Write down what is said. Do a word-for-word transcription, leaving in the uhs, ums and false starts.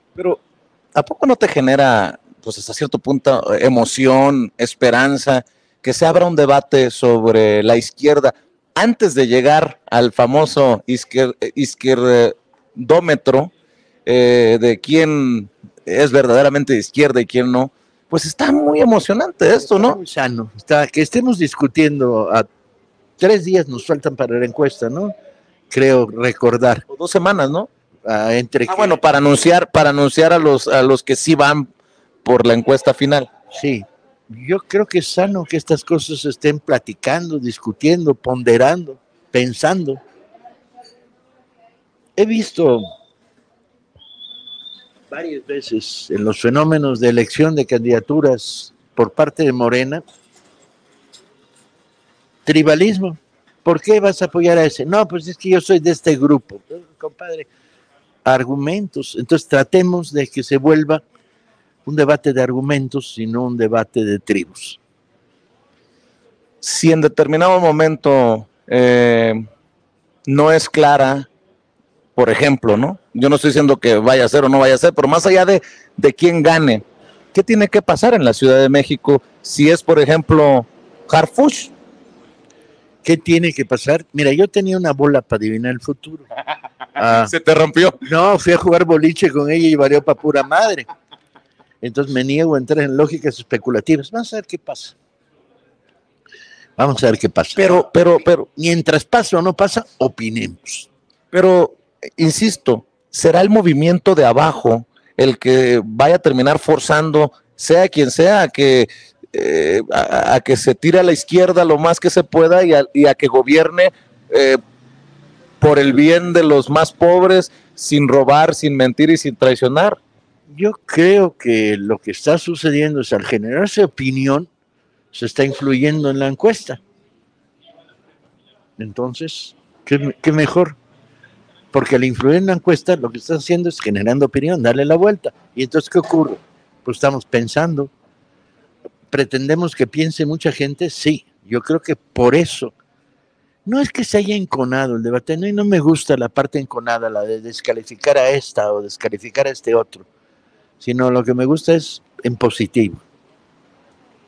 Pero, ¿a poco no te genera, pues hasta cierto punto, emoción, esperanza, que se abra un debate sobre la izquierda antes de llegar al famoso izquier, izquierdómetro eh, de quién es verdaderamente de izquierda y quién no? Pues está muy emocionante esto, ¿no? Está muy sano. Está, que estemos discutiendo a tres días nos faltan para la encuesta, ¿no? Creo recordar. O dos semanas, ¿no? Uh, entre ah, que... bueno, para anunciar, para anunciar a los a los que sí van por la encuesta final. Sí, yo creo que es sano que estas cosas se estén platicando, discutiendo, ponderando, pensando. He visto varias veces en los fenómenos de elección de candidaturas por parte de Morena, tribalismo. ¿Por qué vas a apoyar a ese? No, pues es que yo soy de este grupo. Compadre, argumentos. Entonces tratemos de que se vuelva un debate de argumentos, sino un debate de tribus. Si en determinado momento eh, no es clara, por ejemplo, ¿no? Yo no estoy diciendo que vaya a ser o no vaya a ser, pero más allá de, de quién gane, ¿qué tiene que pasar en la Ciudad de México si es, por ejemplo, Harfuch? ¿Qué tiene que pasar? Mira, yo tenía una bola para adivinar el futuro. Ah, ¿se te rompió? No, fui a jugar boliche con ella y varió para pura madre. Entonces me niego a entrar en lógicas especulativas. Vamos a ver qué pasa. Vamos a ver qué pasa. Pero, pero, pero, mientras pasa o no pasa, opinemos. Pero, insisto, será el movimiento de abajo el que vaya a terminar forzando, sea quien sea, a que, eh, a, a que se tire a la izquierda lo más que se pueda y a, y a que gobierne eh, por el bien de los más pobres, sin robar, sin mentir y sin traicionar. Yo creo que lo que está sucediendo es al generarse opinión, se está influyendo en la encuesta. Entonces, ¿qué, qué mejor? Porque al influir en la encuesta, lo que está haciendo es generando opinión, darle la vuelta. ¿Y entonces qué ocurre? Pues estamos pensando. ¿Pretendemos que piense mucha gente? Sí. Yo creo que por eso. No es que se haya enconado el debate, no, y no me gusta la parte enconada, la de descalificar a esta o descalificar a este otro, sino lo que me gusta es en positivo.